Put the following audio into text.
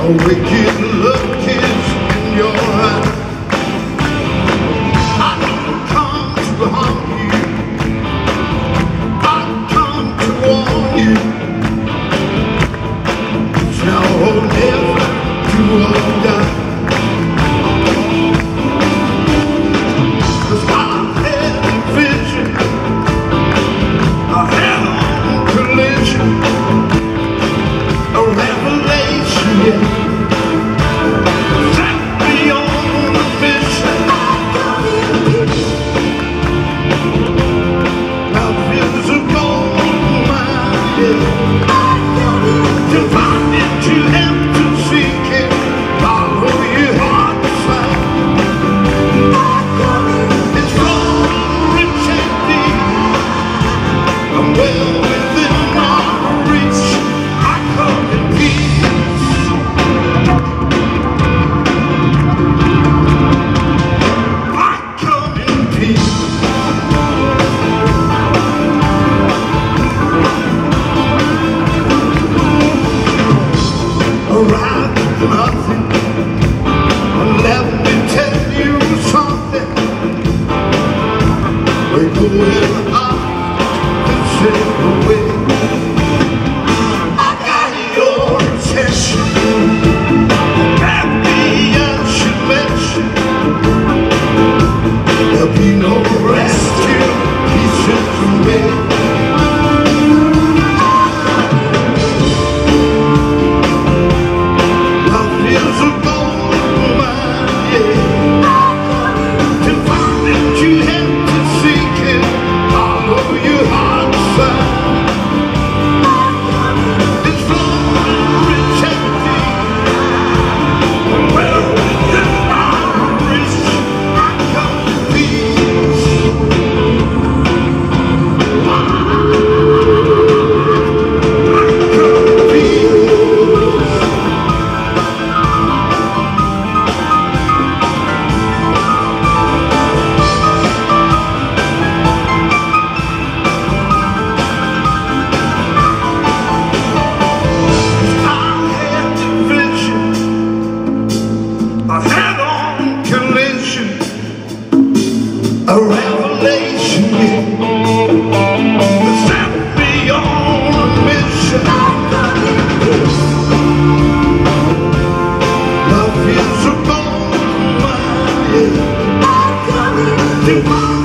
A wicked look is in your eye. I didn't come to harm you, I come to warn you. Now never to die. 'Cause I had a vision, a head-on collision, a revelation, yeah. Nothing, and let me tell you something. We're going up the same way. I got your attention, happy and should mention. There'll be no rest till pieces of me. A head-on collision, a revelation, that set me on a mission. Love is a gold mine, yeah.